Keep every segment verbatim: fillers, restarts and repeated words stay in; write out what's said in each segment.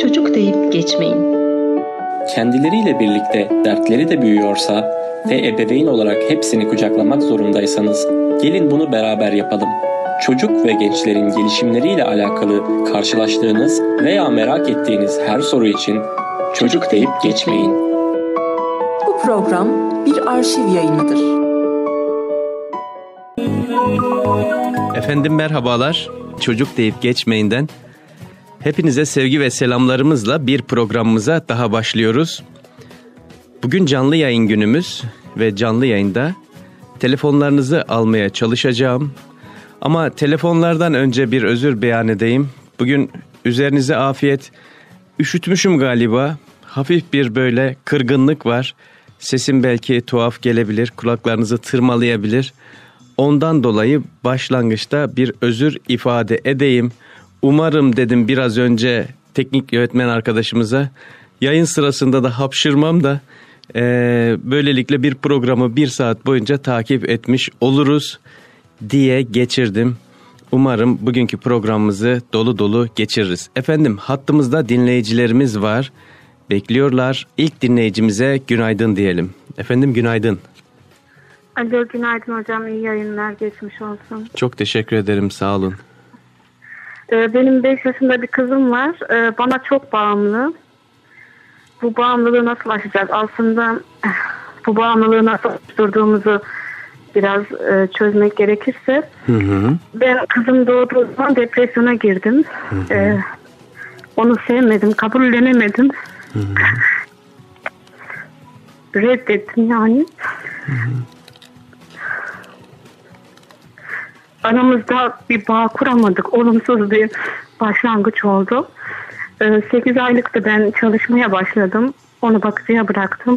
çocuk deyip geçmeyin. Kendileriyle birlikte dertleri de büyüyorsa ve ebeveyn olarak hepsini kucaklamak zorundaysanız gelin bunu beraber yapalım. Çocuk ve gençlerin gelişimleriyle alakalı karşılaştığınız veya merak ettiğiniz her soru için çocuk deyip geçmeyin. Bu program bir arşiv yayınıdır. Efendim merhabalar. Çocuk deyip geçmeyinden hepinize sevgi ve selamlarımızla bir programımıza daha başlıyoruz. Bugün canlı yayın günümüz ve canlı yayında telefonlarınızı almaya çalışacağım. Ama telefonlardan önce bir özür beyan edeyim. Bugün üzerinize afiyet, üşütmüşüm galiba. Hafif bir böyle kırgınlık var. Sesim belki tuhaf gelebilir, kulaklarınızı tırmalayabilir. Ondan dolayı başlangıçta bir özür ifade edeyim. Umarım dedim biraz önce teknik yönetmen arkadaşımıza. Yayın sırasında da hapşırmam da e, böylelikle bir programı bir saat boyunca takip etmiş oluruz diye geçirdim. Umarım bugünkü programımızı dolu dolu geçiririz. Efendim hattımızda dinleyicilerimiz var. Bekliyorlar. İlk dinleyicimize günaydın diyelim. Efendim günaydın. Alo günaydın hocam. İyi yayınlar, geçmiş olsun. Çok teşekkür ederim, sağ olun. Benim beş yaşında bir kızım var. Bana çok bağımlı. Bu bağımlılığı nasıl aşacağız? Aslında bu bağımlılığı nasıl oluşturduğumuzu biraz çözmek gerekirse. Hı hı. Ben kızım doğduğu zaman depresyona girdim. Hı hı. Ee, onu sevmedim, kabullenemedim. Hı hı. Reddettim yani. Hı hı. Aramızda bir bağ kuramadık. Olumsuz bir başlangıç oldu. sekiz aylıktı ben çalışmaya başladım. Onu bakıcıya bıraktım.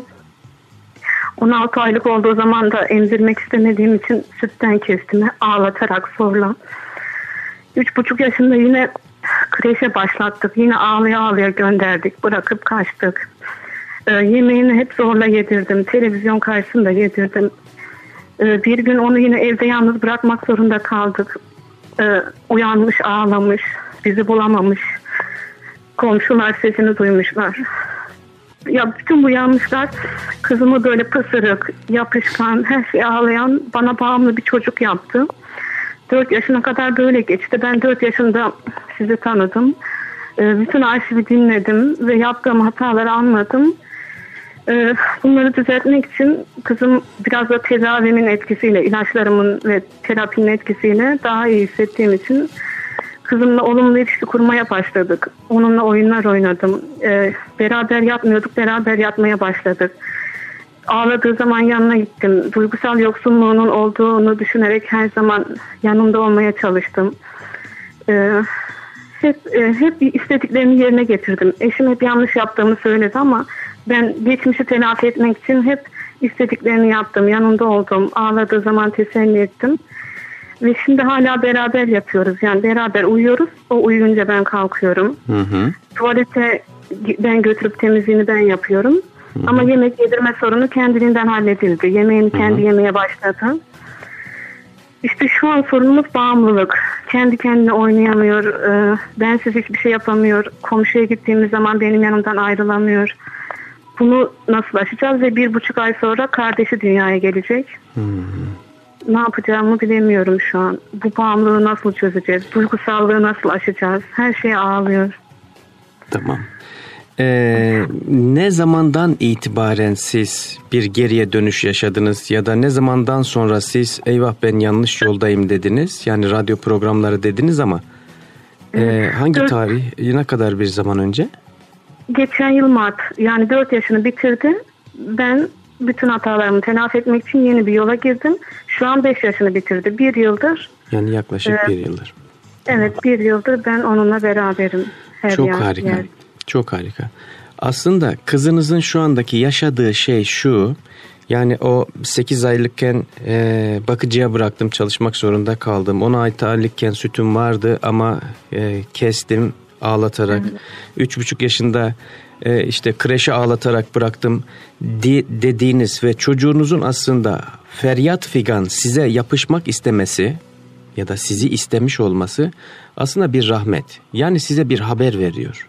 on altı aylık olduğu zaman da emzirmek istemediğim için sütten kestim. Ağlatarak zorla. üç buçuk yaşında yine kreşe başlattık. Yine ağlaya ağlaya gönderdik. Bırakıp kaçtık. Yemeğini hep zorla yedirdim. Televizyon karşısında yedirdim. Bir gün onu yine evde yalnız bırakmak zorunda kaldık. Ee, uyanmış, ağlamış, bizi bulamamış. Komşular sesini duymuşlar. Ya bütün bu yanlışlar kızımı böyle pısırık, yapışkan, her şey ağlayan, bana bağımlı bir çocuk yaptı. dört yaşına kadar böyle geçti. Ben dört yaşında sizi tanıdım. Ee, bütün arşivi dinledim ve yaptığım hataları anladım. Bunları düzeltmek için kızım biraz da tedavimin etkisiyle, ilaçlarımın ve terapinin etkisiyle daha iyi hissettiğim için kızımla olumlu ilişki kurmaya başladık. Onunla oyunlar oynadım. Ee, beraber yatmıyorduk, beraber yatmaya başladık. Ağladığı zaman yanına gittim. Duygusal yoksunluğunun olduğunu düşünerek her zaman yanında olmaya çalıştım. Ee, hep, e, hep istediklerini yerine getirdim. Eşim hep yanlış yaptığımı söyledi ama ben geçmişi telafi etmek için hep istediklerini yaptım. Yanında oldum. Ağladığı zaman teselli ettim. Ve şimdi hala beraber yatıyoruz. Yani beraber uyuyoruz. O uyuyunca ben kalkıyorum. Hı hı. Tuvalete ben götürüp temizliğini ben yapıyorum. Hı hı. Ama yemek yedirme sorunu kendiliğinden halledildi. Yemeğini hı hı. kendi yemeye başladı. İşte şu an sorunumuz bağımlılık. Kendi kendine oynayamıyor. Bensiz hiçbir şey yapamıyor. Komşuya gittiğimiz zaman benim yanımdan ayrılamıyor. Bunu nasıl aşacağız ve bir buçuk ay sonra kardeşi dünyaya gelecek. Hmm. Ne yapacağımı bilemiyorum şu an. Bu bağımlılığı nasıl çözeceğiz? Duygusallığı nasıl aşacağız? Her şey ağlıyor. Tamam. Ee, ne zamandan itibaren siz bir geriye dönüş yaşadınız ya da ne zamandan sonra siz eyvah ben yanlış yoldayım dediniz? Yani radyo programları dediniz ama e, hangi Dört... tarih, ne kadar bir zaman önce? Geçen yıl Mart, yani dört yaşını bitirdi. Ben bütün hatalarımı telafi etmek için yeni bir yola girdim. Şu an beş yaşını bitirdi. Bir yıldır. Yani yaklaşık e, bir yıldır. Evet, bir yıldır ben onunla beraberim. Her Çok yer, harika. Yer. Çok harika. Aslında kızınızın şu andaki yaşadığı şey şu. Yani o sekiz aylıkken e, bakıcıya bıraktım, çalışmak zorunda kaldım. on altı aylıkken sütüm vardı ama e, kestim ağlatarak. Üç buçuk yaşında e, işte kreşe ağlatarak bıraktım de, dediğiniz ve çocuğunuzun aslında feryat figan size yapışmak istemesi ya da sizi istemiş olması aslında bir rahmet. Yani size bir haber veriyor.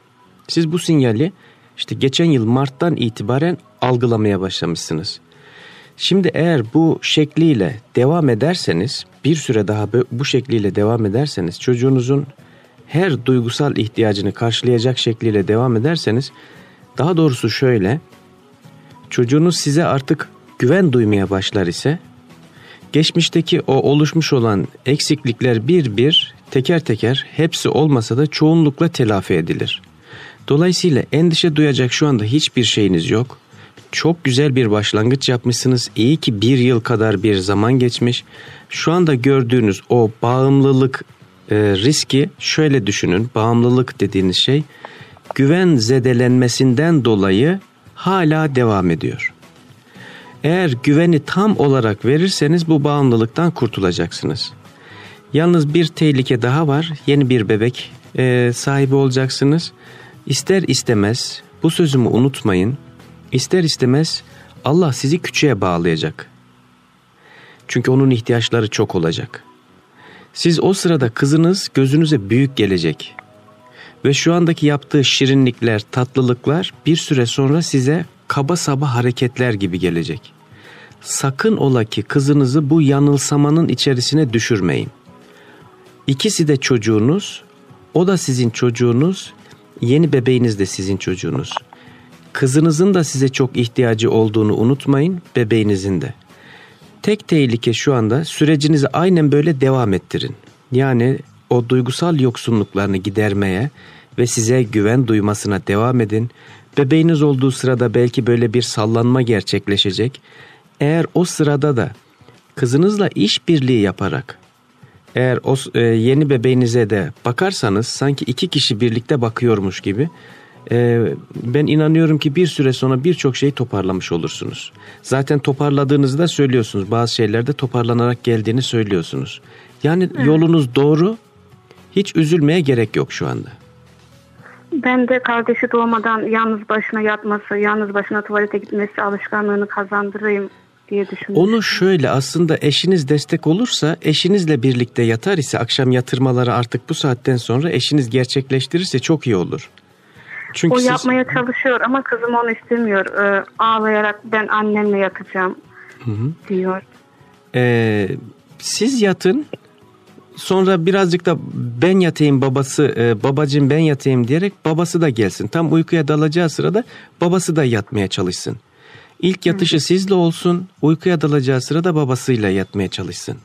Siz bu sinyali işte geçen yıl Mart'tan itibaren algılamaya başlamışsınız. Şimdi eğer bu şekliyle devam ederseniz, bir süre daha bu şekliyle devam ederseniz, çocuğunuzun her duygusal ihtiyacını karşılayacak şekliyle devam ederseniz, daha doğrusu şöyle, çocuğunuz size artık güven duymaya başlar ise, geçmişteki o oluşmuş olan eksiklikler bir bir, teker teker, hepsi olmasa da çoğunlukla telafi edilir. Dolayısıyla endişe duyacak şu anda hiçbir şeyiniz yok. Çok güzel bir başlangıç yapmışsınız. İyi ki bir yıl kadar bir zaman geçmiş. Şu anda gördüğünüz o bağımlılık e, riski şöyle düşünün. Bağımlılık dediğiniz şey güven zedelenmesinden dolayı hala devam ediyor. Eğer güveni tam olarak verirseniz bu bağımlılıktan kurtulacaksınız. Yalnız bir tehlike daha var. Yeni bir bebek e, sahibi olacaksınız. İster istemez, bu sözümü unutmayın, İster istemez Allah sizi küçüğe bağlayacak. Çünkü onun ihtiyaçları çok olacak. Siz o sırada kızınız gözünüze büyük gelecek. Ve şu andaki yaptığı şirinlikler, tatlılıklar bir süre sonra size kaba saba hareketler gibi gelecek. Sakın ola ki kızınızı bu yanılsamanın içerisine düşürmeyin. İkisi de çocuğunuz, o da sizin çocuğunuz, yeni bebeğiniz de sizin çocuğunuz. Kızınızın da size çok ihtiyacı olduğunu unutmayın, bebeğinizin de. Tek tehlike şu anda sürecinizi aynen böyle devam ettirin. Yani o duygusal yoksunluklarını gidermeye ve size güven duymasına devam edin. Bebeğiniz olduğu sırada belki böyle bir sallanma gerçekleşecek. Eğer o sırada da kızınızla işbirliği yaparak, eğer o e, yeni bebeğinize de bakarsanız sanki iki kişi birlikte bakıyormuş gibi, Ee, ben inanıyorum ki bir süre sonra birçok şeyi toparlamış olursunuz. Zaten toparladığınızı da söylüyorsunuz. Bazı şeylerde toparlanarak geldiğini söylüyorsunuz. Yani evet, yolunuz doğru. Hiç üzülmeye gerek yok şu anda. Ben de kardeşi doğmadan yalnız başına yatması, yalnız başına tuvalete gitmesi alışkanlığını kazandırayım diye düşünüyorum. Onu şöyle, aslında eşiniz destek olursa, eşinizle birlikte yatar ise, akşam yatırmaları artık bu saatten sonra eşiniz gerçekleştirirse çok iyi olur. Çünkü o siz... yapmaya çalışıyor ama kızım onu istemiyor. Ee, ağlayarak ben annemle yatacağım hı hı. diyor. Ee, siz yatın, sonra birazcık da ben yatayım babası, e, babacığım ben yatayım diyerek babası da gelsin. Tam uykuya dalacağı sırada babası da yatmaya çalışsın. İlk yatışı hı. sizle olsun, uykuya dalacağı sırada babasıyla yatmaya çalışsın.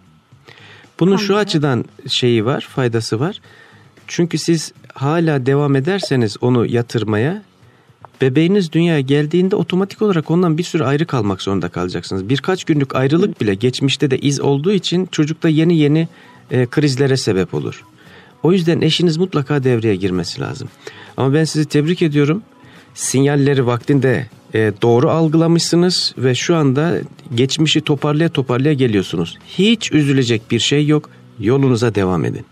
Bunun tamam. şu açıdan şeyi var, faydası var. Çünkü siz hala devam ederseniz onu yatırmaya, bebeğiniz dünyaya geldiğinde otomatik olarak ondan bir süre ayrı kalmak zorunda kalacaksınız. Birkaç günlük ayrılık bile geçmişte de iz olduğu için çocukta yeni yeni e, krizlere sebep olur. O yüzden eşiniz mutlaka devreye girmesi lazım. Ama ben sizi tebrik ediyorum. Sinyalleri vaktinde e, doğru algılamışsınız ve şu anda geçmişi toparlaya toparlaya geliyorsunuz. Hiç üzülecek bir şey yok. Yolunuza devam edin.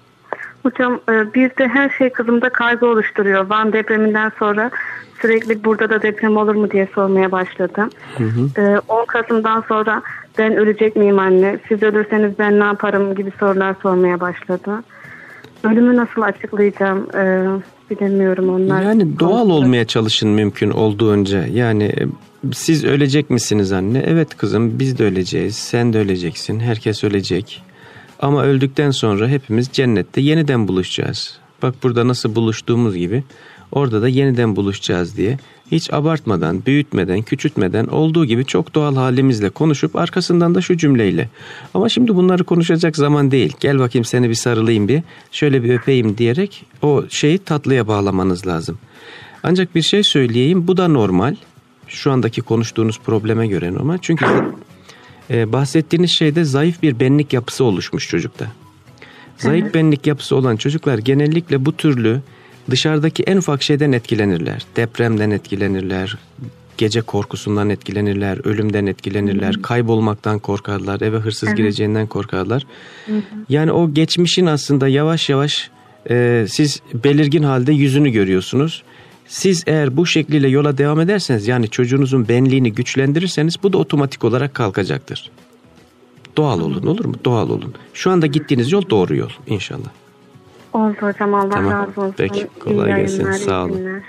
Hocam bir de her şey kızımda kaygı oluşturuyor. Van depreminden sonra sürekli burada da deprem olur mu diye sormaya başladım. Hı hı. on Kasım'dan sonra ben ölecek miyim anne? Siz ölürseniz ben ne yaparım gibi sorular sormaya başladı. Ölümü nasıl açıklayacağım bilemiyorum onlar. Yani doğal olmaya çalışın mümkün olduğunca. Yani siz ölecek misiniz anne? Evet kızım, biz de öleceğiz. Sen de öleceksin. Herkes ölecek. Ama öldükten sonra hepimiz cennette yeniden buluşacağız. Bak burada nasıl buluştuğumuz gibi orada da yeniden buluşacağız diye hiç abartmadan, büyütmeden, küçültmeden olduğu gibi çok doğal halimizle konuşup arkasından da şu cümleyle. Ama şimdi bunları konuşacak zaman değil. Gel bakayım seni bir sarılayım bir, şöyle bir öpeyim diyerek o şeyi tatlıya bağlamanız lazım. Ancak bir şey söyleyeyim, bu da normal. Şu andaki konuştuğunuz probleme göre normal. Çünkü Ee, bahsettiğiniz şeyde zayıf bir benlik yapısı oluşmuş çocukta. Zayıf evet. benlik yapısı olan çocuklar genellikle bu türlü dışarıdaki en ufak şeyden etkilenirler. Depremden etkilenirler, gece korkusundan etkilenirler, ölümden etkilenirler, hı hı. kaybolmaktan korkarlar, eve hırsız evet. gireceğinden korkarlar. Hı hı. Yani o geçmişin aslında yavaş yavaş e, siz belirgin halde yüzünü görüyorsunuz. Siz eğer bu şekliyle yola devam ederseniz, yani çocuğunuzun benliğini güçlendirirseniz, bu da otomatik olarak kalkacaktır. Doğal olun, olur mu? Doğal olun. Şu anda gittiğiniz yol doğru yol inşallah. Oldu hocam, Allah Tamam. razı olsun. Peki, kolay İyi gelsin, yayınlar, sağ iyi olun. günler.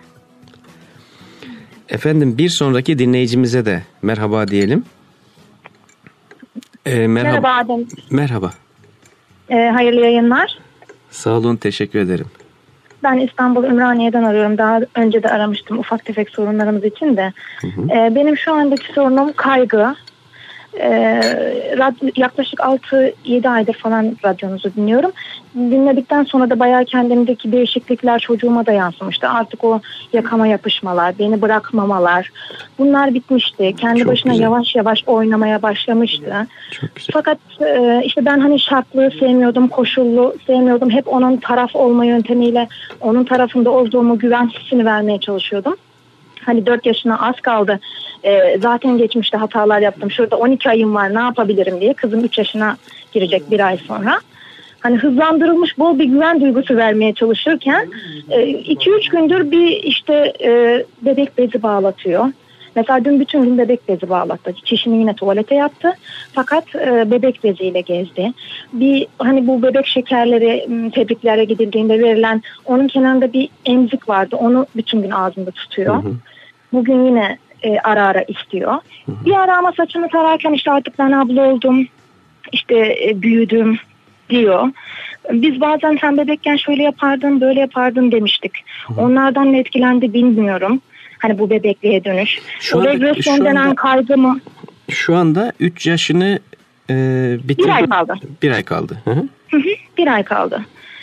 Efendim bir sonraki dinleyicimize de merhaba diyelim. Ee, merhaba. Merhaba Adem. Merhaba. Ee, hayırlı yayınlar. Sağ olun, teşekkür ederim. Ben İstanbul Ümraniye'den arıyorum. Daha önce de aramıştım ufak tefek sorunlarımız için de. Hı hı. Ee, benim şu andaki sorunum kaygı. Ee, radyo, yaklaşık altı yedi aydır falan radyonuzu dinliyorum. Dinledikten sonra da bayağı kendimdeki değişiklikler çocuğuma da yansımıştı. Artık o yakama yapışmalar, beni bırakmamalar, bunlar bitmişti. Kendi Çok başına güzel. yavaş yavaş oynamaya başlamıştı. Çok güzel. Fakat e, işte ben hani şartlı sevmiyordum, koşullu sevmiyordum. Hep onun taraf olma yöntemiyle onun tarafında olduğumu, güven hissini vermeye çalışıyordum. Hani dört yaşına az kaldı. E, zaten geçmişte hatalar yaptım. Şurada on iki ayım var, ne yapabilirim diye. Kızım üç yaşına girecek bir ay sonra. Hani hızlandırılmış bol bir güven duygusu vermeye çalışırken iki üç gündür bir işte e, bebek bezi bağlatıyor. Mesela dün bütün gün bebek bezi bağlattı. Çişini yine tuvalete yaptı. Fakat e, bebek beziyle gezdi. Bir hani bu bebek şekerleri m, tebriklere gidildiğinde verilen, onun kenarında bir emzik vardı. Onu bütün gün ağzında tutuyor. Hı hı. Bugün yine e, ara ara istiyor. Hı hı. Bir ara ama saçını tararken işte artık ben abla oldum, işte e, büyüdüm diyor. Biz bazen sen bebekken şöyle yapardın, böyle yapardın demiştik. Hı hı. Onlardan ne etkilendi bilmiyorum. Hani bu bebekliğe dönüş. Şu O anda- regresyon şu denen anda- kaygı mı? Şu anda üç yaşını e, bitirdi. Bir ay kaldı. Bir ay kaldı. Hı hı. Hı hı, bir ay kaldı.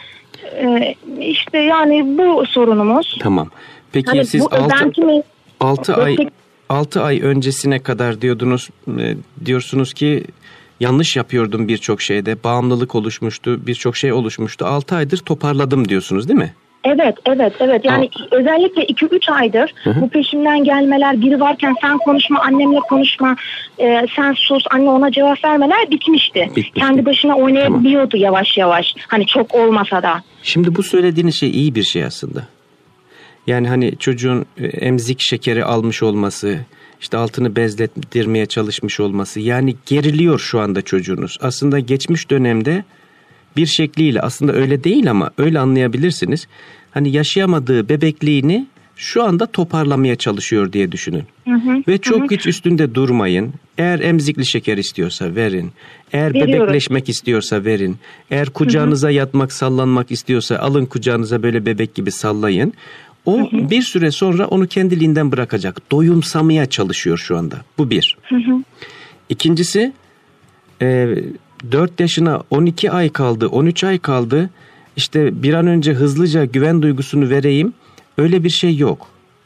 Ee, işte yani bu sorunumuz. Tamam. Peki Hani siz bu altı özenti mi? altı ay Destek- altı ay öncesine kadar diyordunuz e, diyorsunuz ki yanlış yapıyordum birçok şeyde. Bağımlılık oluşmuştu, birçok şey oluşmuştu. altı aydır toparladım diyorsunuz değil mi? Evet, evet, evet. Yani özellikle iki üç aydır Hı hı. bu peşimden gelmeler, biri varken sen konuşma, annemle konuşma, e, sen sus, anne ona cevap vermeler bitmişti. Bitmişti. Kendi başına oynayabiliyordu yavaş yavaş. Hani çok olmasa da. Şimdi bu söylediğiniz şey iyi bir şey aslında. Yani hani çocuğun e, emzik şekeri almış olması, işte altını bezlettirmeye çalışmış olması, yani geriliyor şu anda çocuğunuz. Aslında geçmiş dönemde bir şekliyle, aslında öyle değil ama öyle anlayabilirsiniz. Hani yaşayamadığı bebekliğini şu anda toparlamaya çalışıyor diye düşünün. Hı hı, Ve çok hı hı. hiç üstünde durmayın. Eğer emzikli şeker istiyorsa verin. Eğer Veriyoruz. bebekleşmek istiyorsa verin. Eğer kucağınıza yatmak, sallanmak istiyorsa alın kucağınıza, böyle bebek gibi sallayın. O bir süre sonra onu kendiliğinden bırakacak. Doyumsamaya çalışıyor şu anda. Bu bir. Hı hı. İkincisi, e, dört yaşına on iki ay kaldı, on üç ay kaldı. İşte bir an önce hızlıca güven duygusunu vereyim. Öyle bir şey yok.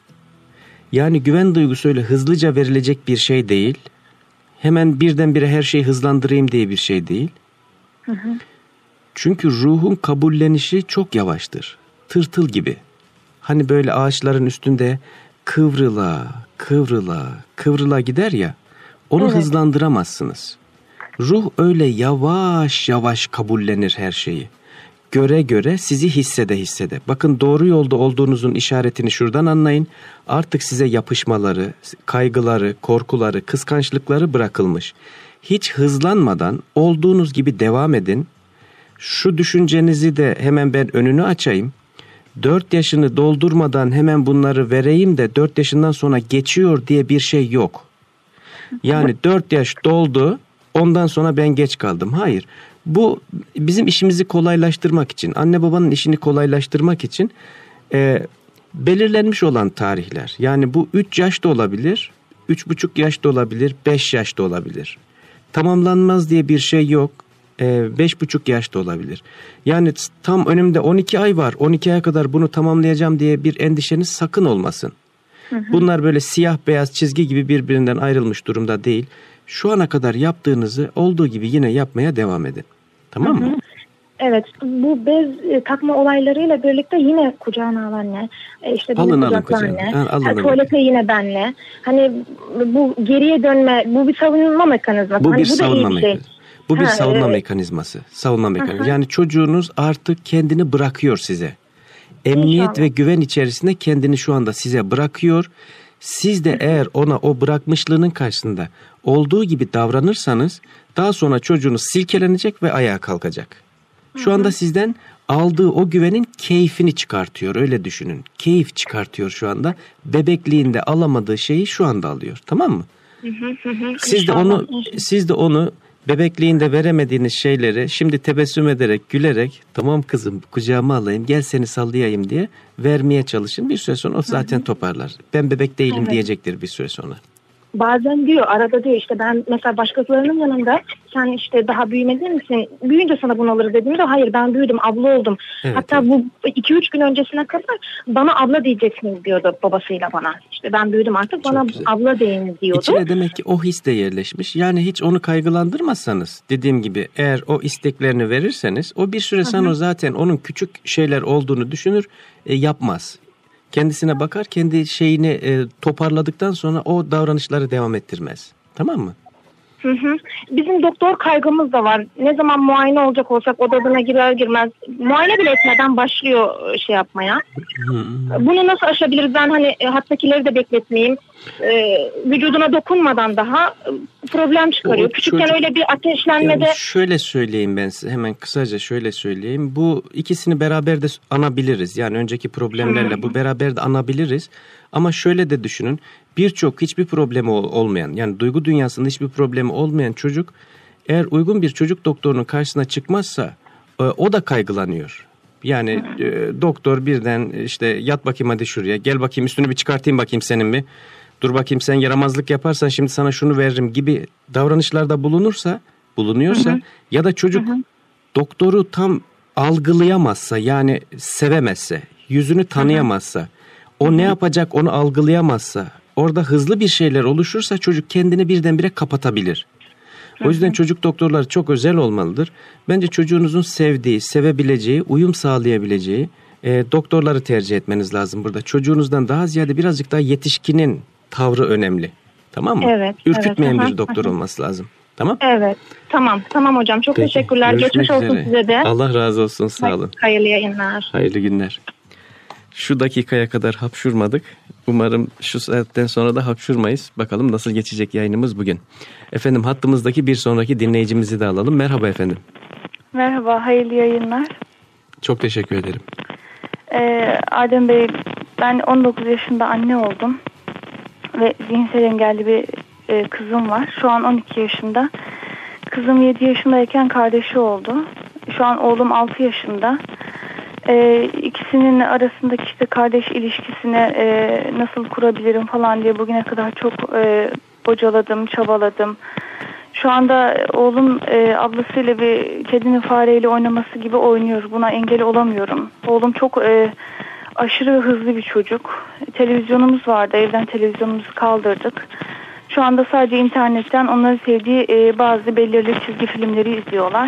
Yani güven duygusu öyle hızlıca verilecek bir şey değil. Hemen birdenbire her şeyi hızlandırayım diye bir şey değil. Hı hı. Çünkü ruhun kabullenişi çok yavaştır. Tırtıl gibi. Hani böyle ağaçların üstünde kıvrıla, kıvrıla, kıvrıla gider ya. Onu Evet. hızlandıramazsınız. Ruh öyle yavaş yavaş kabullenir her şeyi. Göre göre, sizi hissede hissede. Bakın, doğru yolda olduğunuzun işaretini şuradan anlayın. Artık size yapışmaları, kaygıları, korkuları, kıskançlıkları bırakılmış. Hiç hızlanmadan olduğunuz gibi devam edin. Şu düşüncenizi de hemen ben önünü açayım. dört yaşını doldurmadan hemen bunları vereyim de dört yaşından sonra geçiyor diye bir şey yok. Yani dört yaş doldu, ondan sonra ben geç kaldım. Hayır. Bu bizim işimizi kolaylaştırmak için, anne babanın işini kolaylaştırmak için e, belirlenmiş olan tarihler. Yani bu üç yaş da olabilir, üç buçuk yaş da olabilir, beş yaş da olabilir. Tamamlanmaz diye bir şey yok. E, beş buçuk yaş da olabilir. Yani tam önümde on iki ay var, on iki aya kadar bunu tamamlayacağım diye bir endişeniz sakın olmasın. Hı hı. Bunlar böyle siyah beyaz çizgi gibi birbirinden ayrılmış durumda değil. Şu ana kadar yaptığınızı olduğu gibi yine yapmaya devam edin. Tamam mı? Hı hı. Evet, bu bez e, takma olaylarıyla birlikte yine kucağına al anne. E, işte Alın, alın kucakla kucağına. anne. Ha, alın, Ha, alın. tuvalete yine benle. Hani bu geriye dönme, bu bir savunma mekanizması. Bu hani bir bu da savunma iyi bir şey. mekanizması. Bu bir Ha, savunma evet. mekanizması. Savunma mekanizması. Hı hı. Yani çocuğunuz artık kendini bırakıyor size. Emniyet İnşallah. ve güven içerisinde kendini şu anda size bırakıyor. Siz de eğer ona o bırakmışlığının karşısında olduğu gibi davranırsanız daha sonra çocuğunuz silkelenecek ve ayağa kalkacak. Şu anda sizden aldığı o güvenin keyfini çıkartıyor, öyle düşünün. Keyif çıkartıyor şu anda. Bebekliğinde alamadığı şeyi şu anda alıyor. Tamam mı? Hı hı hı. Siz de onu siz de onu bebekliğinde veremediğiniz şeyleri şimdi tebessüm ederek, gülerek, tamam kızım kucağıma alayım, gel seni sallayayım diye vermeye çalışın. Bir süre sonra o zaten toparlar. Ben bebek değilim Evet. diyecektir bir süre sonra. Bazen diyor, arada diyor işte ben mesela başkalarının yanında sen işte daha büyümedin misin? Büyüyünce sana bunu alırız dediğimde hayır ben büyüdüm, abla oldum. Evet, Hatta evet. bu iki üç gün öncesine kadar bana abla diyeceksiniz diyordu babasıyla bana. İşte ben büyüdüm artık Çok bana güzel. abla deyin diyordu. İçine demek ki o his de yerleşmiş. Yani hiç onu kaygılandırmazsanız, dediğim gibi eğer o isteklerini verirseniz o bir süre sonra zaten onun küçük şeyler olduğunu düşünür, e, yapmaz. Kendisine bakar, kendi şeyini e, toparladıktan sonra o davranışları devam ettirmez. Tamam mı? Hı hı. Bizim doktor kaygımız da var. Ne zaman muayene olacak olsak odasına girer girmez muayene bile etmeden başlıyor şey yapmaya. Bunu nasıl aşabiliriz? Ben hani e, hattakileri de bekletmeyeyim. E, vücuduna dokunmadan daha e, problem çıkarıyor. O Küçükken çocuk- öyle bir ateşlenmede Yani şöyle söyleyeyim ben size, hemen kısaca şöyle söyleyeyim. Bu ikisini beraber de anabiliriz. Yani önceki problemlerle bu beraber de anabiliriz. Ama şöyle de düşünün. Birçok hiçbir problemi ol- olmayan, yani duygu dünyasında hiçbir problemi olmayan çocuk eğer uygun bir çocuk doktorunun karşısına çıkmazsa e, o da kaygılanıyor. Yani e, doktor birden işte yat bakayım hadi şuraya, gel bakayım üstünü bir çıkartayım bakayım senin mi? Dur bakayım sen yaramazlık yaparsan şimdi sana şunu veririm gibi davranışlarda bulunursa, bulunuyorsa hı hı. ya da çocuk hı hı. doktoru tam algılayamazsa, yani sevemezse, yüzünü tanıyamazsa, hı hı. o hı hı. ne yapacak onu algılayamazsa, orada hızlı bir şeyler oluşursa çocuk kendini birdenbire kapatabilir. O yüzden çocuk doktorları çok özel olmalıdır. Bence çocuğunuzun sevdiği, sevebileceği, uyum sağlayabileceği e, doktorları tercih etmeniz lazım burada. Çocuğunuzdan daha ziyade birazcık daha yetişkinin tavrı önemli. Tamam mı? Evet. Ürkütmeyen evet, bir doktor olması lazım. Tamam? Evet. Tamam. Tamam hocam. Çok Peki, teşekkürler. Geçmiş olsun üzere. size de. Allah razı olsun. Sağ olun. Hayırlı yayınlar. Hayırlı günler. Şu dakikaya kadar hapşurmadık. Umarım şu saatten sonra da hapşurmayız. Bakalım nasıl geçecek yayınımız bugün. Efendim hattımızdaki bir sonraki dinleyicimizi de alalım. Merhaba efendim. Merhaba, hayırlı yayınlar. Çok teşekkür ederim. Ee, Adem Bey, ben on dokuz yaşında anne oldum. Ve zihinsel engelli bir e, kızım var. Şu an on iki yaşında. Kızım yedi yaşındayken kardeşi oldu. Şu an oğlum altı yaşında. Ee, ikisinin arasındaki işte kardeş ilişkisini e, nasıl kurabilirim falan diye bugüne kadar çok e, bocaladım, çabaladım. Şu anda oğlum e, ablasıyla bir kedinin fareyle oynaması gibi oynuyor. Buna engel olamıyorum. Oğlum çok e, aşırı hızlı bir çocuk. Televizyonumuz vardı. Evden televizyonumuzu kaldırdık. Şu anda sadece internetten onların sevdiği e, bazı belirli çizgi filmleri izliyorlar.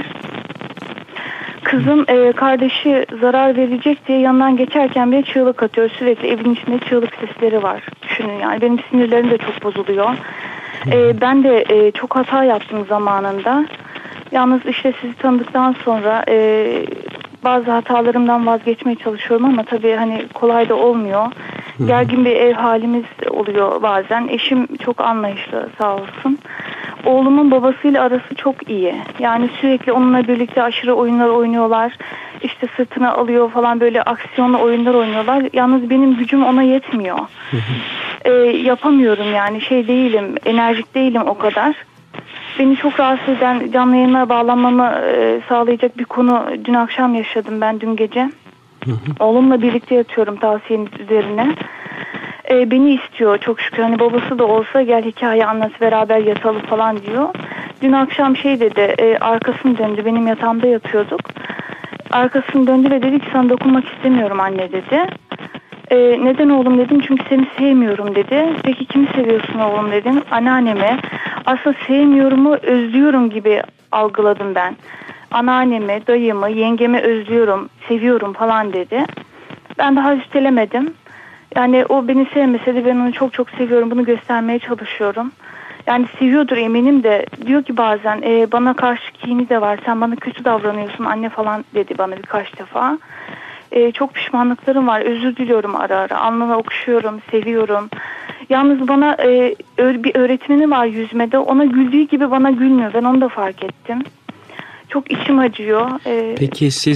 Kızım e, kardeşi zarar verecek diye yanından geçerken bile çığlık atıyor. Sürekli evin içinde çığlık sesleri var. Düşünün yani. Benim sinirlerim de çok bozuluyor. E, ben de e, çok hata yaptım zamanında. Yalnız işte sizi tanıdıktan sonra e, bazı hatalarımdan vazgeçmeye çalışıyorum ama tabii hani kolay da olmuyor. Gergin bir ev halimiz oluyor bazen. Eşim çok anlayışlı sağ olsun. Oğlumun babasıyla arası çok iyi. Yani sürekli onunla birlikte aşırı oyunlar oynuyorlar. İşte sırtına alıyor falan, böyle aksiyonlu oyunlar oynuyorlar. Yalnız benim gücüm ona yetmiyor. e, yapamıyorum yani, şey değilim, enerjik değilim o kadar. Beni çok rahatsız eden, canlı yayınlara bağlanmamı e, sağlayacak bir konu dün akşam yaşadım ben, dün gece. Oğlumla birlikte yatıyorum tavsiyeniz üzerine. Ee, beni istiyor çok şükür. Hani babası da olsa gel hikaye anlat beraber yatalım falan diyor. Dün akşam şey dedi, e, arkasını döndü. Benim yatağımda yatıyorduk. Arkasını döndü ve dedi ki sana dokunmak istemiyorum anne dedi. E, neden oğlum dedim, çünkü seni sevmiyorum dedi. Peki kimi seviyorsun oğlum dedim. Anneannemi. Aslında sevmiyorumu özlüyorum gibi algıladım ben. Anneannemi, dayımı, yengemi özlüyorum, seviyorum falan dedi. Ben daha üstelemedim. Yani o beni sevmese de ben onu çok çok seviyorum. Bunu göstermeye çalışıyorum. Yani seviyordur eminim de, diyor ki bazen e, bana karşı kini de var. Sen bana kötü davranıyorsun anne falan dedi bana birkaç defa. E, çok pişmanlıklarım var. Özür diliyorum ara ara. Alnına okşuyorum, seviyorum. Yalnız bana e, bir öğretmeni var yüzmede. Ona güldüğü gibi bana gülmüyor. Ben onu da fark ettim. Çok içim acıyor. Ee, Peki siz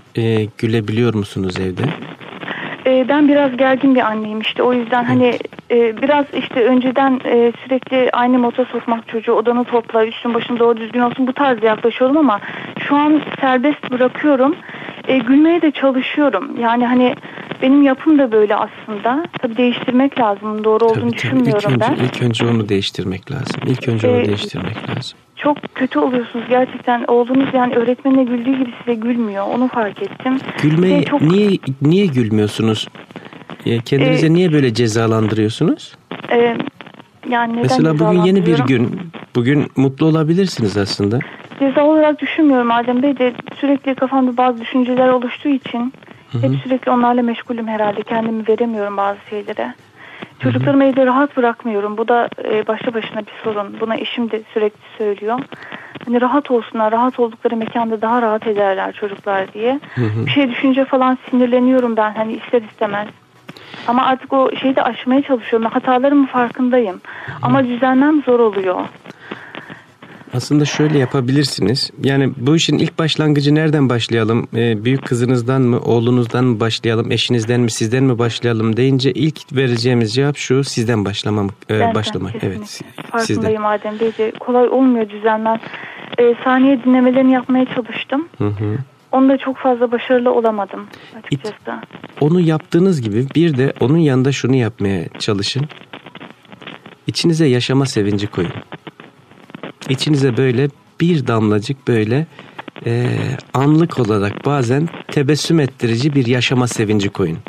e, gülebiliyor musunuz evde? E, ben biraz gergin bir anneyim işte. O yüzden hani e, biraz işte önceden e, sürekli aynı moda sokmak, çocuğu odanı topla, üstün başın doğru düzgün olsun, bu tarzda yaklaşıyordum ama şu an serbest bırakıyorum. E, gülmeye de çalışıyorum. Yani hani benim yapım da böyle aslında. Tabii değiştirmek lazım. Doğru olduğunu tabii, tabii. düşünmüyorum ilk önce, ben. İlk önce onu değiştirmek lazım. İlk önce onu Ee, değiştirmek lazım. Çok kötü oluyorsunuz gerçekten. Oğlunuz yani öğretmenine güldüğü gibi size gülmüyor. Onu fark ettim. Gülmeyi çok... niye niye gülmüyorsunuz? Kendinize ee, niye böyle cezalandırıyorsunuz? E, yani neden Mesela bugün yeni bir gün. Bugün mutlu olabilirsiniz aslında. Ceza olarak düşünmüyorum Adem Bey de, sürekli kafamda bazı düşünceler oluştuğu için Hı-hı. hep sürekli onlarla meşgulüm herhalde. Kendimi veremiyorum bazı şeylere. Çocuklarımı evde rahat bırakmıyorum. Bu da e, başlı başına bir sorun. Buna eşim de sürekli söylüyor. Hani rahat olsunlar, rahat oldukları mekanda daha rahat ederler çocuklar diye. Hı-hı. Bir şey düşünce falan sinirleniyorum ben hani ister istemez. Ama artık o şeyi de aşmaya çalışıyorum. Hatalarımın farkındayım. Hı-hı. Ama düzelmem zor oluyor. Aslında şöyle yapabilirsiniz. Yani bu işin ilk başlangıcı nereden başlayalım? Ee, büyük kızınızdan mı, oğlunuzdan mı başlayalım, eşinizden mi, sizden mi başlayalım deyince ilk vereceğimiz cevap şu: sizden başlamak. E, başlamak. Evet. Farkındayım Adem Bey de. Kolay olmuyor düzenler. E, saniye dinlemelerini yapmaya çalıştım. Hı hı. Onda çok fazla başarılı olamadım açıkçası. İt, onu yaptığınız gibi bir de onun yanında şunu yapmaya çalışın. İçinize yaşama sevinci koyun. İçinize böyle bir damlacık böyle e, anlık olarak bazen tebessüm ettirici bir yaşama sevinci koyun.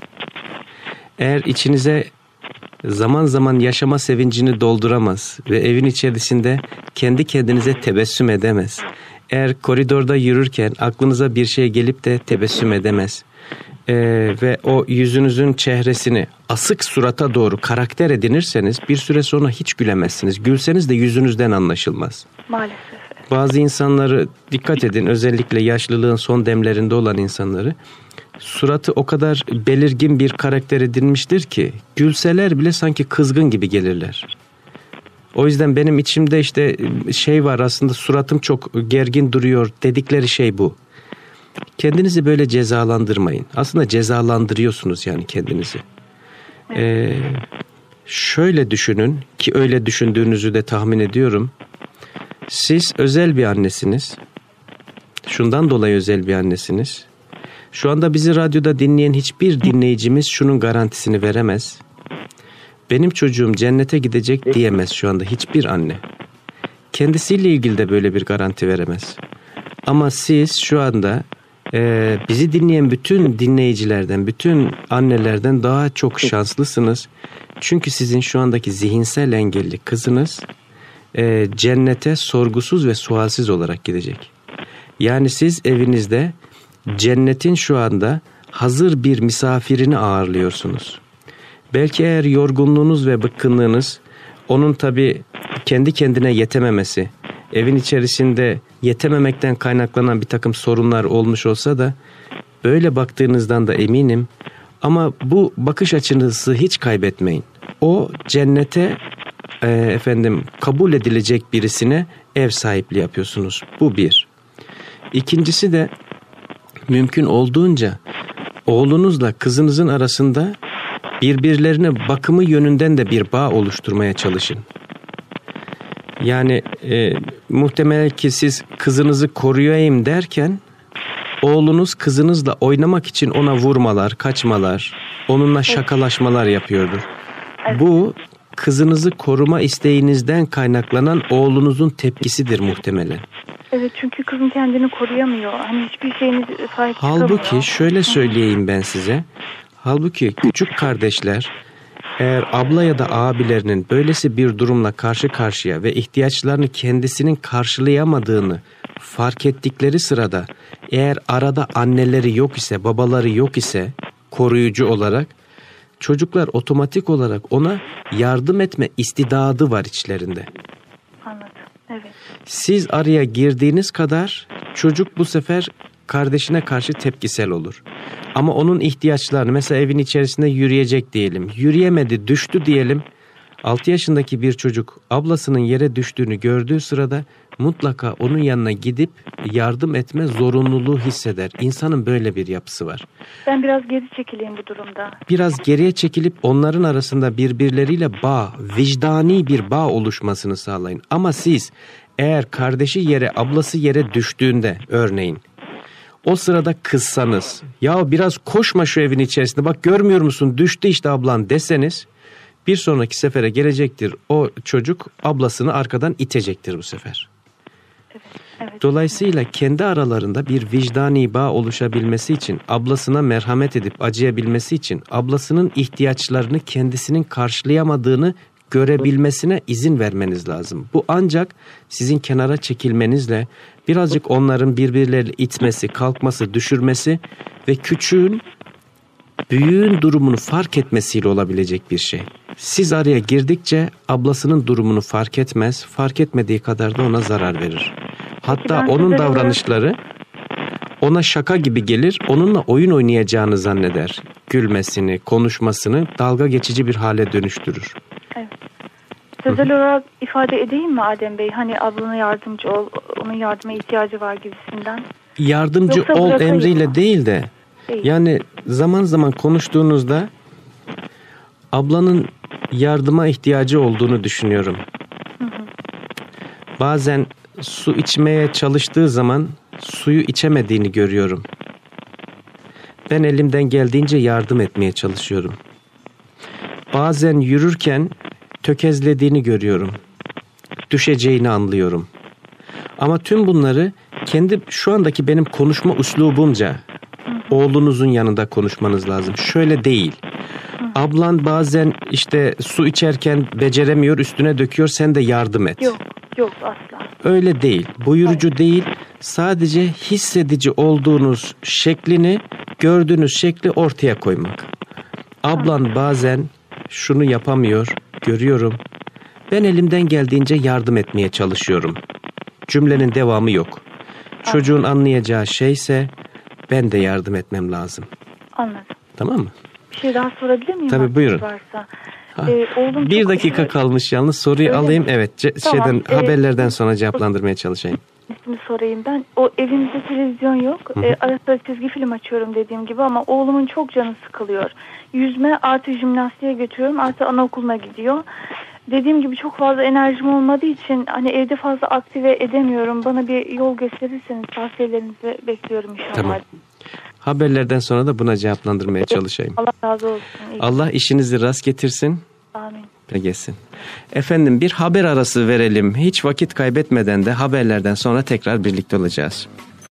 Eğer içinize zaman zaman yaşama sevincini dolduramaz ve evin içerisinde kendi kendinize tebessüm edemez. Eğer koridorda yürürken aklınıza bir şey gelip de tebessüm edemez. Ee, ve o yüzünüzün çehresini asık surata doğru karakter edinirseniz bir süre sonra hiç gülemezsiniz. Gülseniz de yüzünüzden anlaşılmaz. Maalesef. Bazı insanları dikkat edin, özellikle yaşlılığın son demlerinde olan insanları, suratı o kadar belirgin bir karakter edinmiştir ki gülseler bile sanki kızgın gibi gelirler. O yüzden benim içimde işte şey var, aslında suratım çok gergin duruyor dedikleri şey bu. Kendinizi böyle cezalandırmayın. Aslında cezalandırıyorsunuz yani kendinizi. Ee, şöyle düşünün ki öyle düşündüğünüzü de tahmin ediyorum. Siz özel bir annesiniz. Şundan dolayı özel bir annesiniz. Şu anda bizi radyoda dinleyen hiçbir dinleyicimiz şunun garantisini veremez. Benim çocuğum cennete gidecek diyemez şu anda hiçbir anne. Kendisiyle ilgili de böyle bir garanti veremez. Ama siz şu anda e, bizi dinleyen bütün dinleyicilerden, bütün annelerden daha çok şanslısınız. Çünkü sizin şu andaki zihinsel engelli kızınız e, cennete sorgusuz ve sualsiz olarak gidecek. Yani siz evinizde cennetin şu anda hazır bir misafirini ağırlıyorsunuz. Belki eğer yorgunluğunuz ve bıkkınlığınız, onun tabii kendi kendine yetememesi, evin içerisinde yetememekten kaynaklanan bir takım sorunlar olmuş olsa da böyle baktığınızdan da eminim. Ama bu bakış açınızı hiç kaybetmeyin. O cennete e, efendim kabul edilecek birisine ev sahipliği yapıyorsunuz. Bu bir. İkincisi de mümkün olduğunca oğlunuzla kızınızın arasında birbirlerine bakımı yönünden de bir bağ oluşturmaya çalışın. Yani e, muhtemelen ki siz kızınızı koruyayım derken oğlunuz kızınızla oynamak için ona vurmalar, kaçmalar, onunla şakalaşmalar yapıyordur. Evet. Bu kızınızı koruma isteğinizden kaynaklanan oğlunuzun tepkisidir muhtemelen. Evet, çünkü kızım kendini koruyamıyor. Hani hiçbir şeyiniz sahip çıkamıyor. Halbuki şöyle söyleyeyim ben size. Halbuki küçük kardeşler eğer abla ya da abilerinin böylesi bir durumla karşı karşıya ve ihtiyaçlarını kendisinin karşılayamadığını fark ettikleri sırada, eğer arada anneleri yok ise, babaları yok ise koruyucu olarak, çocuklar otomatik olarak ona yardım etme istidadı var içlerinde. Anladım. Evet. Siz araya girdiğiniz kadar çocuk bu sefer kardeşine karşı tepkisel olur. Ama onun ihtiyaçlarını, mesela evin içerisinde yürüyecek diyelim. Yürüyemedi, düştü diyelim. altı yaşındaki bir çocuk ablasının yere düştüğünü gördüğü sırada mutlaka onun yanına gidip yardım etme zorunluluğu hisseder. İnsanın böyle bir yapısı var. Ben biraz geri çekileyim bu durumda. Biraz geriye çekilip onların arasında birbirleriyle bağ, vicdani bir bağ oluşmasını sağlayın. Ama siz eğer kardeşi yere, ablası yere düştüğünde örneğin, o sırada kızsanız, ya biraz koşma şu evin içerisinde, bak görmüyor musun düştü işte ablan deseniz, bir sonraki sefere gelecektir o çocuk, ablasını arkadan itecektir bu sefer. Evet, evet. Dolayısıyla kendi aralarında bir vicdani bağ oluşabilmesi için, ablasına merhamet edip acıyabilmesi için, ablasının ihtiyaçlarını kendisinin karşılayamadığını görebilmesine izin vermeniz lazım. Bu ancak sizin kenara çekilmenizle, birazcık onların birbirleriyle itmesi, kalkması, düşürmesi ve küçüğün büyüğün durumunu fark etmesiyle olabilecek bir şey. Siz araya girdikçe ablasının durumunu fark etmez, fark etmediği kadar da ona zarar verir. Hatta onun davranışları ona şaka gibi gelir, onunla oyun oynayacağını zanneder. Gülmesini, konuşmasını dalga geçici bir hale dönüştürür. Evet. Sözel olarak ifade edeyim mi Adem Bey? Hani ablana yardımcı ol, onun yardıma ihtiyacı var gibisinden. Yardımcı Yoksa ol emriyle mı? değil de, Değil. yani zaman zaman konuştuğunuzda ablanın yardıma ihtiyacı olduğunu düşünüyorum. Hı hı. Bazen su içmeye çalıştığı zaman suyu içemediğini görüyorum. Ben elimden geldiğince yardım etmeye çalışıyorum. Bazen yürürken tökezlediğini görüyorum. Düşeceğini anlıyorum. Ama tüm bunları kendi şu andaki benim konuşma üslubumca oğlunuzun yanında konuşmanız lazım. Şöyle değil. Ablan bazen işte su içerken beceremiyor, üstüne döküyor, sen de yardım et. Yok, yok asla. Öyle değil. Buyurucu değil. Sadece hissedici olduğunuz şeklini, gördüğünüz şekli ortaya koymak. Ablan bazen şunu yapamıyor, görüyorum. Ben elimden geldiğince yardım etmeye çalışıyorum. Cümlenin devamı yok. Çocuğun anlayacağı şeyse ben de yardım etmem lazım. Anladım. Tamam mı? Bir şey daha sorabilir miyim? Tabii, buyurun. Varsa. Ha, Ee, oğlum bir çok dakika aşırı- kalmış yalnız, soruyu Öyle alayım. mi? Evet, ce- Tamam, şeyden e, haberlerden sonra cevaplandırmaya çalışayım. İsmini sorayım ben. O evimizde televizyon yok. Ee, ara sıra çizgi film açıyorum dediğim gibi ama oğlumun çok canı sıkılıyor. Yüzme artı jimnastiğe götürüyorum, artı anaokuluna gidiyor. Dediğim gibi çok fazla enerjim olmadığı için hani evde fazla aktive edemiyorum. Bana bir yol gösterirseniz tavsiyelerinizi bekliyorum inşallah. Tamam. Haberlerden sonra da buna cevaplandırmaya çalışayım. Allah razı olsun. İyi. Allah işinizi rast getirsin. Amin. Ve geçsin. Efendim, bir haber arası verelim. Hiç vakit kaybetmeden de haberlerden sonra tekrar birlikte olacağız.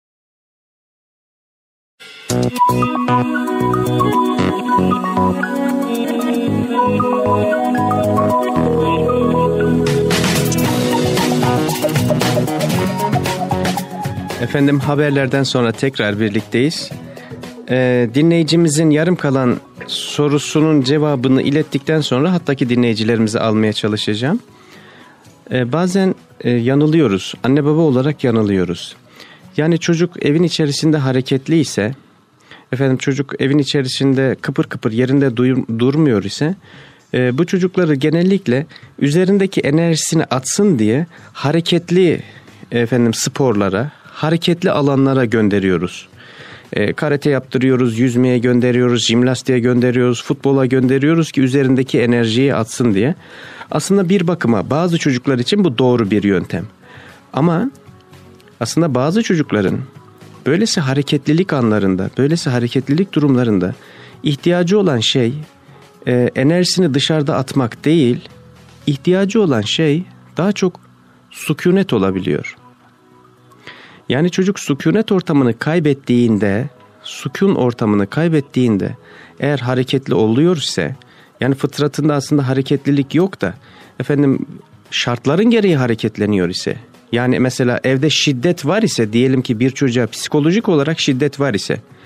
Efendim, haberlerden sonra tekrar birlikteyiz. Ee, dinleyicimizin yarım kalan sorusunun cevabını ilettikten sonra hattaki dinleyicilerimizi almaya çalışacağım. Ee, bazen e, yanılıyoruz. Anne baba olarak yanılıyoruz. Yani çocuk evin içerisinde hareketli ise, efendim çocuk evin içerisinde kıpır kıpır yerinde dur- durmuyor ise, e, bu çocukları genellikle üzerindeki enerjisini atsın diye hareketli efendim sporlara, hareketli alanlara gönderiyoruz. E, karate yaptırıyoruz, yüzmeye gönderiyoruz, jimnastiğe gönderiyoruz, futbola gönderiyoruz ki üzerindeki enerjiyi atsın diye. Aslında bir bakıma bazı çocuklar için bu doğru bir yöntem. Ama aslında bazı çocukların böylesi hareketlilik anlarında, böylesi hareketlilik durumlarında ihtiyacı olan şey e, enerjisini dışarıda atmak değil, ihtiyacı olan şey daha çok sükunet olabiliyor. Yani çocuk sükunet ortamını kaybettiğinde, sükun ortamını kaybettiğinde eğer hareketli oluyor ise, yani fıtratında aslında hareketlilik yok da efendim şartların gereği hareketleniyor ise, yani mesela evde şiddet var ise, diyelim ki bir çocuğa psikolojik olarak şiddet var ise,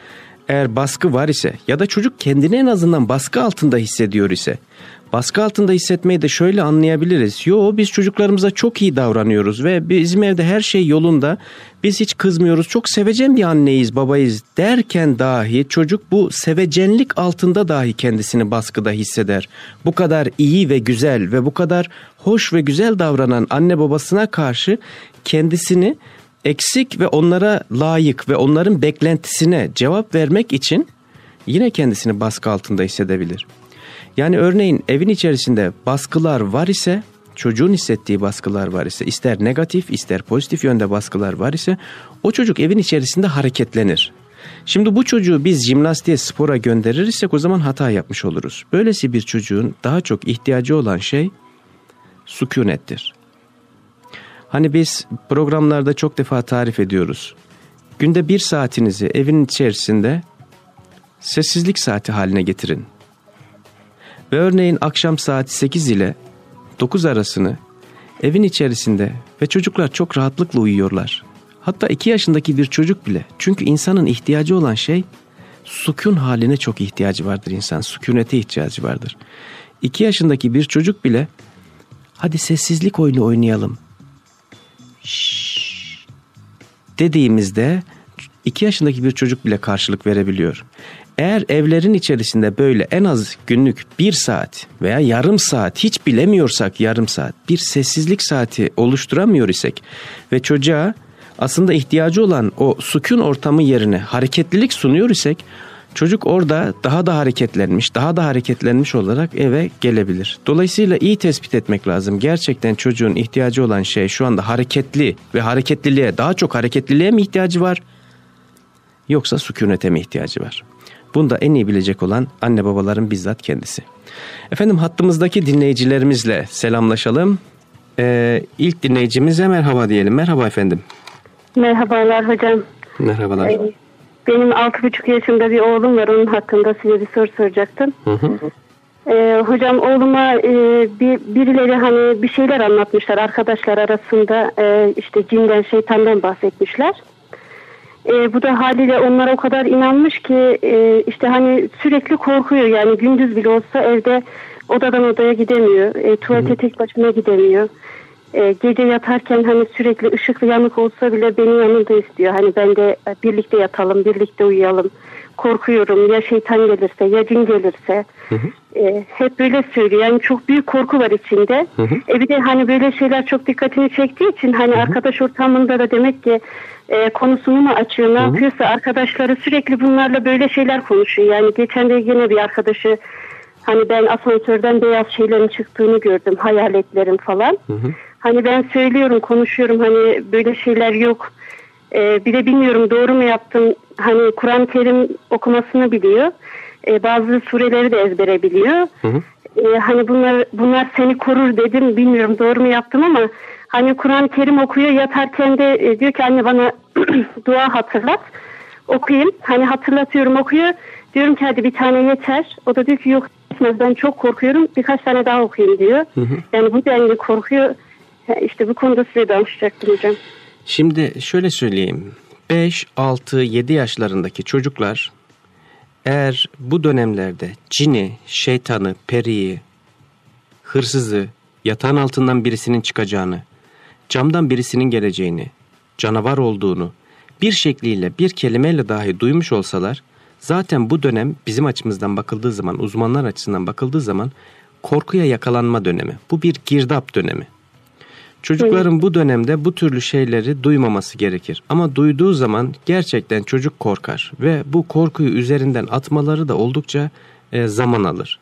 eğer baskı var ise ya da çocuk kendini en azından baskı altında hissediyor ise, baskı altında hissetmeyi de şöyle anlayabiliriz. Yo, biz çocuklarımıza çok iyi davranıyoruz ve bizim evde her şey yolunda. Biz hiç kızmıyoruz. Çok sevecen bir anneyiz, babayız derken dahi çocuk bu sevecenlik altında dahi kendisini baskıda hisseder. Bu kadar iyi ve güzel ve bu kadar hoş ve güzel davranan anne babasına karşı kendisini eksik ve onlara layık ve onların beklentisine cevap vermek için yine kendisini baskı altında hissedebilir. Yani örneğin evin içerisinde baskılar var ise, çocuğun hissettiği baskılar var ise, ister negatif ister pozitif yönde baskılar var ise o çocuk evin içerisinde hareketlenir. Şimdi bu çocuğu biz jimnastiğe, spora gönderirsek o zaman hata yapmış oluruz. Böylesi bir çocuğun daha çok ihtiyacı olan şey sükunettir. Hani biz programlarda çok defa tarif ediyoruz. Günde bir saatinizi evin içerisinde sessizlik saati haline getirin. Ve örneğin akşam saat sekiz ile dokuz arasını evin içerisinde ve çocuklar çok rahatlıkla uyuyorlar. Hatta iki yaşındaki bir çocuk bile. Çünkü insanın ihtiyacı olan şey sükun haline çok ihtiyacı vardır insan. Sükunete ihtiyacı vardır. iki yaşındaki bir çocuk bile hadi sessizlik oyunu oynayalım Şşş dediğimizde iki yaşındaki bir çocuk bile karşılık verebiliyor. Eğer evlerin içerisinde böyle en az günlük bir saat veya yarım saat, hiç bilemiyorsak yarım saat bir sessizlik saati oluşturamıyor isek ve çocuğa aslında ihtiyacı olan o sükun ortamı yerine hareketlilik sunuyor isek, çocuk orada daha da hareketlenmiş, daha da hareketlenmiş olarak eve gelebilir. Dolayısıyla iyi tespit etmek lazım. Gerçekten çocuğun ihtiyacı olan şey şu anda hareketli ve hareketliliğe, daha çok hareketliliğe mi ihtiyacı var? Yoksa sükunete mi ihtiyacı var? Bunu da en iyi bilecek olan anne babaların bizzat kendisi. Efendim, hattımızdaki dinleyicilerimizle selamlaşalım. Ee, ilk dinleyicimize merhaba diyelim. Merhaba efendim. Merhabalar hocam. Merhabalar. Ee, benim altı buçuk yaşında bir oğlum var. Onun hakkında size bir soru soracaktım. Hı hı. Ee, hocam oğluma e, bir, birileri hani bir şeyler anlatmışlar arkadaşlar arasında. E, işte cinden, şeytandan bahsetmişler. E, bu da haliyle onlara o kadar inanmış ki e, işte hani sürekli korkuyor, yani gündüz bile olsa evde odadan odaya gidemiyor, e, tuvalete tek başına gidemiyor. E, gece yatarken hani sürekli ışık yanık olsa bile beni yanında istiyor. Hani ben de birlikte yatalım, birlikte uyuyalım. Korkuyorum ya şeytan gelirse ya cin gelirse. Hı hı. E, hep böyle söylüyor. Yani çok büyük korku var içinde. Hı hı. E bir de hani böyle şeyler çok dikkatini çektiği için hani hı hı. arkadaş ortamında da demek ki e, konusunu mu açıyor, ne hı hı. yapıyorsa arkadaşları sürekli bunlarla böyle şeyler konuşuyor. Yani geçen de yine bir arkadaşı hani ben asansörden beyaz şeylerin çıktığını gördüm, hayaletlerin falan. Hı hı. Hani ben söylüyorum, konuşuyorum, hani böyle şeyler yok. Ee, bir de bilmiyorum doğru mu yaptım. Hani Kur'an-ı Kerim okumasını biliyor. Ee, bazı sureleri de ezbere biliyor. Hı hı. Ee, hani bunlar bunlar seni korur dedim. Bilmiyorum doğru mu yaptım ama hani Kur'an-ı Kerim okuyor, yatarken de e, diyor ki anne bana dua hatırlat. Okuyayım. Hani hatırlatıyorum, okuyor. Diyorum ki hadi bir tane yeter. O da diyor ki yok ben çok korkuyorum. Birkaç tane daha okuyayım diyor. Hı hı. Yani bu denli korkuyor. İşte bu konuda size danışacaktım hocam. Şimdi şöyle söyleyeyim. beş, altı, yedi yaşlarındaki çocuklar eğer bu dönemlerde cini, şeytanı, periyi, hırsızı, yatağın altından birisinin çıkacağını, camdan birisinin geleceğini, canavar olduğunu bir şekliyle, bir kelimeyle dahi duymuş olsalar, zaten bu dönem bizim açımızdan bakıldığı zaman, uzmanlar açısından bakıldığı zaman korkuya yakalanma dönemi. Bu bir girdap dönemi. Çocukların bu dönemde bu türlü şeyleri duymaması gerekir. Ama duyduğu zaman gerçekten çocuk korkar ve bu korkuyu üzerinden atmaları da oldukça e, zaman alır.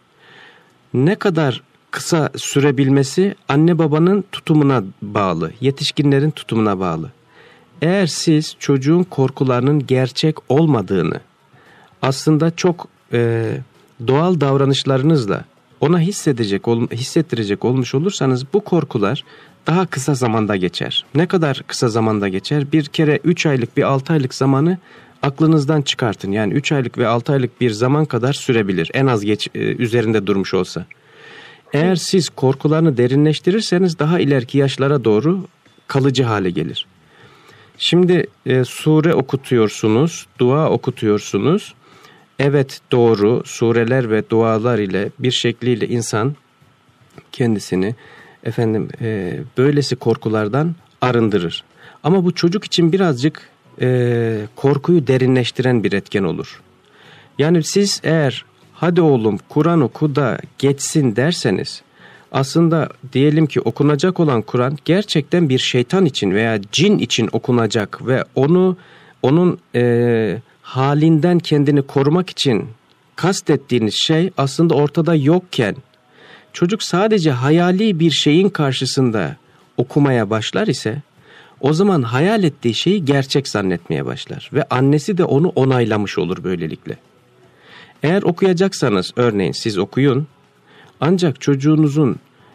Ne kadar kısa sürebilmesi anne babanın tutumuna bağlı, yetişkinlerin tutumuna bağlı. Eğer siz çocuğun korkularının gerçek olmadığını, aslında çok e, doğal davranışlarınızla ona hissedecek, hissettirecek olmuş olursanız bu korkular daha kısa zamanda geçer. Ne kadar kısa zamanda geçer? Bir kere üç aylık bir altı aylık zamanı aklınızdan çıkartın. Yani üç aylık ve altı aylık bir zaman kadar sürebilir. En az geç, e, üzerinde durmuş olsa. Eğer siz korkularını derinleştirirseniz daha ileriki yaşlara doğru kalıcı hale gelir. Şimdi e, sure okutuyorsunuz, dua okutuyorsunuz. evet doğru sureler ve dualar ile bir şekliyle insan kendisini efendim e, böylesi korkulardan arındırır. Ama bu çocuk için birazcık e, korkuyu derinleştiren bir etken olur. Yani siz eğer hadi oğlum Kur'an oku da geçsin derseniz, aslında diyelim ki okunacak olan Kur'an gerçekten bir şeytan için veya cin için okunacak ve onu onun e, halinden kendini korumak için kastettiğiniz şey aslında ortada yokken, çocuk sadece hayali bir şeyin karşısında okumaya başlar ise, o zaman hayal ettiği şeyi gerçek zannetmeye başlar ve annesi de onu onaylamış olur böylelikle. Eğer okuyacaksanız örneğin siz okuyun, ancak çocuğunuzun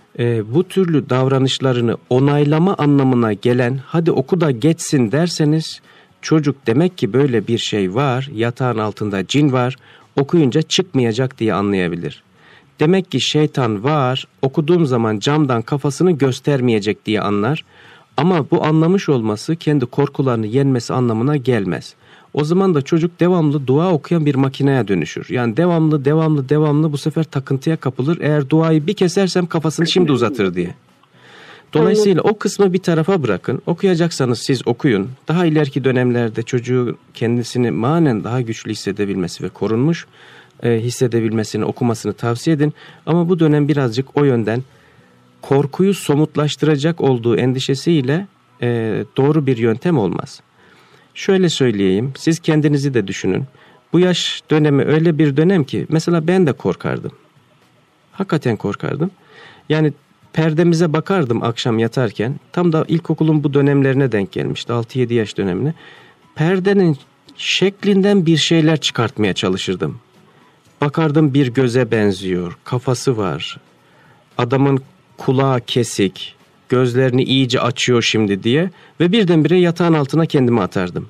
e, bu türlü davranışlarını onaylama anlamına gelen hadi oku da geçsin derseniz, çocuk demek ki böyle bir şey var, yatağın altında cin var, okuyunca çıkmayacak diye anlayabilir. Demek ki şeytan var, okuduğum zaman camdan kafasını göstermeyecek diye anlar. Ama bu anlamış olması kendi korkularını yenmesi anlamına gelmez. O zaman da çocuk devamlı dua okuyan bir makineye dönüşür. Yani devamlı devamlı devamlı bu sefer takıntıya kapılır. Eğer duayı bir kesersem kafasını şimdi uzatır diye. Dolayısıyla o kısmı bir tarafa bırakın. Okuyacaksanız siz okuyun. Daha ileriki dönemlerde çocuğu kendisini manen daha güçlü hissedebilmesi ve korunmuş e, hissedebilmesini, okumasını tavsiye edin. Ama bu dönem birazcık o yönden korkuyu somutlaştıracak olduğu endişesiyle e, doğru bir yöntem olmaz. Şöyle söyleyeyim, siz kendinizi de düşünün. Bu yaş dönemi öyle bir dönem ki mesela ben de korkardım. Hakikaten korkardım. Yani perdemize bakardım akşam yatarken. Tam da ilkokulun bu dönemlerine denk gelmişti. altı yedi yaş dönemine. Perdenin şeklinden bir şeyler çıkartmaya çalışırdım. Bakardım bir göze benziyor, kafası var. Adamın kulağı kesik, gözlerini iyice açıyor şimdi diye ve birdenbire yatağın altına kendimi atardım.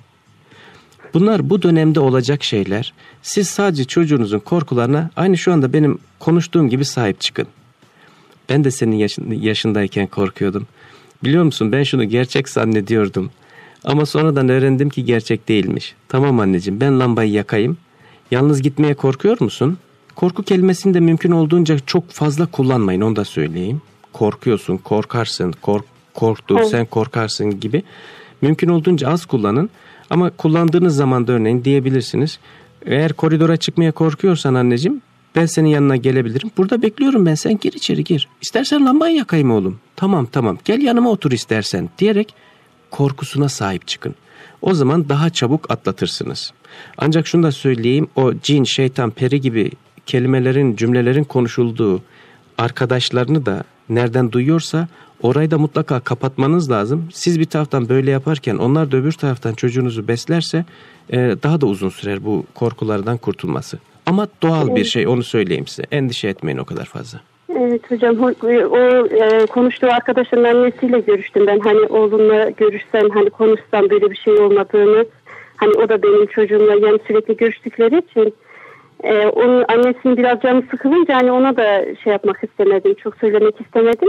Bunlar bu dönemde olacak şeyler. Siz sadece çocuğunuzun korkularına aynı şu anda benim konuştuğum gibi sahip çıkın. Ben de senin yaşındayken korkuyordum. Biliyor musun, ben şunu gerçek zannediyordum. Ama sonradan öğrendim ki gerçek değilmiş. Tamam anneciğim, ben lambayı yakayım. Yalnız gitmeye korkuyor musun? Korku kelimesini de mümkün olduğunca çok fazla kullanmayın, onu da söyleyeyim. Korkuyorsun, korkarsın, kork, korktu, evet. Sen korkarsın gibi. Mümkün olduğunca az kullanın. Ama kullandığınız zaman da örneğin diyebilirsiniz. Eğer koridora çıkmaya korkuyorsan anneciğim, ben senin yanına gelebilirim. Burada bekliyorum ben, sen gir içeri gir. İstersen lambayı yakayım oğlum. Tamam tamam, gel yanıma otur istersen diyerek korkusuna sahip çıkın. O zaman daha çabuk atlatırsınız. Ancak şunu da söyleyeyim, o cin, şeytan, peri gibi kelimelerin, cümlelerin konuşulduğu arkadaşlarını da nereden duyuyorsa orayı da mutlaka kapatmanız lazım. Siz bir taraftan böyle yaparken onlar da öbür taraftan çocuğunuzu beslerse e, daha da uzun sürer bu korkulardan kurtulması. Ama doğal evet. Bir şey, onu söyleyeyim size. Endişe etmeyin o kadar fazla. Evet hocam, o, o e, konuştuğu arkadaşının annesiyle görüştüm ben. Hani oğlumla görüşsem, hani konuşsam böyle bir şey olmadığını, hani o da benim çocuğumla yani sürekli görüştükleri için e, onun annesinin biraz canı sıkılınca hani ona da şey yapmak istemedim, çok söylemek istemedim.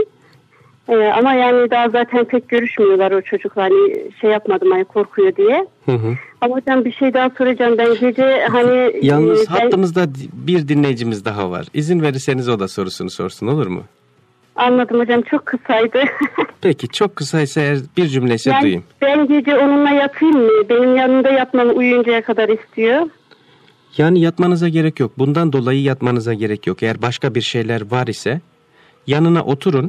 E, ama yani daha zaten pek görüşmüyorlar o çocuklar, hani şey yapmadım hani korkuyor diye. Hı hı. Ama hocam bir şey daha soracağım, ben gece hani... Yalnız e, ben... hattımızda bir dinleyicimiz daha var. İzin verirseniz o da sorusunu sorsun, olur mu? Anladım hocam, çok kısaydı. Peki çok kısaysa eğer bir cümleyse yani duyayım. Ben gece onunla yatayım mı? Benim yanımda yatmamı uyuyuncaya kadar istiyor. Yani yatmanıza gerek yok. Bundan dolayı yatmanıza gerek yok. Eğer başka bir şeyler var ise yanına oturun.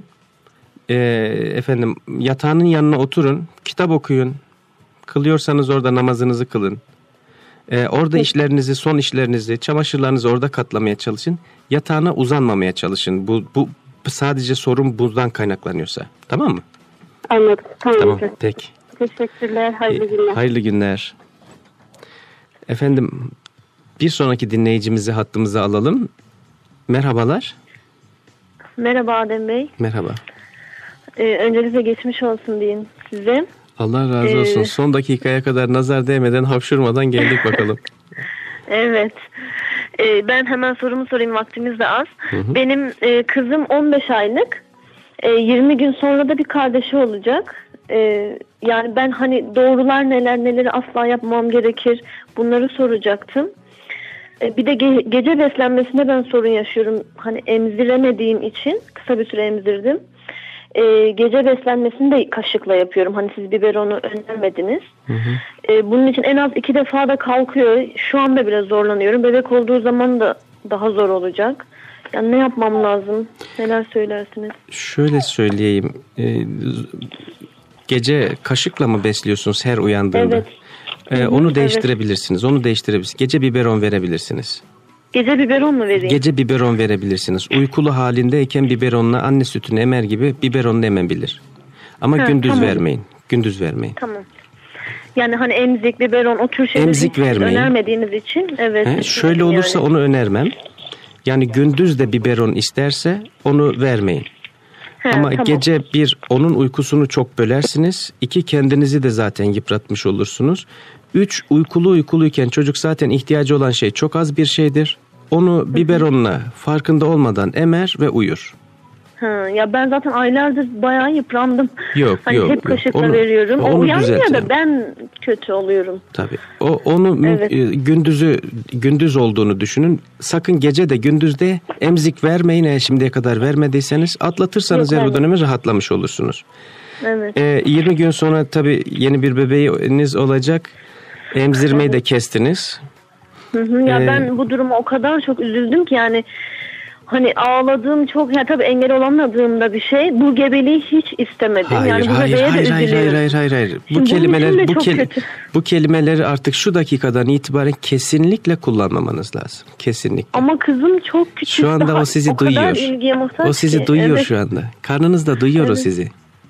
E, efendim yatağının yanına oturun. Kitap okuyun. Kılıyorsanız orada namazınızı kılın. Ee, orada işlerinizi, son işlerinizi, çamaşırlarınızı orada katlamaya çalışın. Yatağına uzanmamaya çalışın. Bu, bu sadece sorun bundan kaynaklanıyorsa. Tamam mı? Anladım. Tamam. Tamam. Peki. Teşekkürler. Hayırlı günler. Hayırlı günler. Efendim bir sonraki dinleyicimizi hattımıza alalım. Merhabalar. Merhaba Adem Bey. Merhaba. Ee, öncelikle geçmiş olsun diyeyim size. Allah razı olsun. Ee, Son dakikaya kadar nazar değmeden, hapşurmadan geldik bakalım. Evet. Ee, ben hemen sorumu sorayım, vaktimiz de az. Hı hı. Benim e, kızım on beş aylık. E, yirmi gün sonra da bir kardeşi olacak. E, yani ben hani doğrular neler, neleri asla yapmamam gerekir, bunları soracaktım. E, bir de ge- gece beslenmesinde ben sorun yaşıyorum. Hani emziremediğim için kısa bir süre emzirdim. E, gece beslenmesini de kaşıkla yapıyorum. Hani siz biberonu önermediniz. Hı hı. E, bunun için en az iki defa da kalkıyor. Şu anda biraz zorlanıyorum. Bebek olduğu zaman da daha zor olacak. Yani ne yapmam lazım? Neler söylersiniz? Şöyle söyleyeyim. E, gece kaşıkla mı besliyorsunuz her uyandığında? Evet. E, hı hı, onu değiştirebilirsiniz. Evet. Onu değiştirebilirsiniz. Gece biberon verebilirsiniz. Gece biberon mu vereyim? Gece biberon verebilirsiniz. Uykulu halindeyken biberonla anne sütünü emer gibi biberonla emebilir. Ama ha, gündüz tamam. vermeyin. Gündüz vermeyin. Tamam. Yani hani emzik, biberon o tür şeyleri emzik vermeyin. Önermediğiniz için. Evet. He, şöyle olursa yani. Onu önermem. Yani gündüz de biberon isterse onu vermeyin. He, Ama tamam. gece bir onun uykusunu çok bölersiniz. İki kendinizi de zaten yıpratmış olursunuz. Üç uykulu uykuluyken çocuk zaten ihtiyacı olan şey çok az bir şeydir. Onu biberonla farkında olmadan emer ve uyur. Ha, ya ben zaten aylardır bayağı yıprandım. Yok hani yok. Hep kaşıkla onu, veriyorum. Onu o uyanmıyor da ben kötü oluyorum. Tabii. O onu evet. gündüzü gündüz olduğunu düşünün. Sakın gece de gündüz de emzik vermeyin. Eğer şimdiye kadar vermediyseniz atlatırsanız eğer o dönemi rahatlamış olursunuz. Evet. Ee, yirmi gün sonra tabii yeni bir bebeğiniz olacak. Emzirmeyi evet. de kestiniz. Hı hı, ya ee, ben bu duruma o kadar çok üzüldüm ki yani hani ağladığım çok ya tabii engel olamadığım da bir şey. Bu gebeliği hiç istemedim. Hayır, yani bu hayır, hayır, hayır, hayır, hayır, hayır, hayır. Bu kelimeler bu kel, bu kelimeleri artık şu dakikadan itibaren kesinlikle kullanmamanız lazım. Kesinlikle. Ama kızım çok küçük. Şu anda daha, o sizi o duyuyor. O sizi ki. duyuyor evet. şu anda. Karnınız da duyuyor evet. o sizi.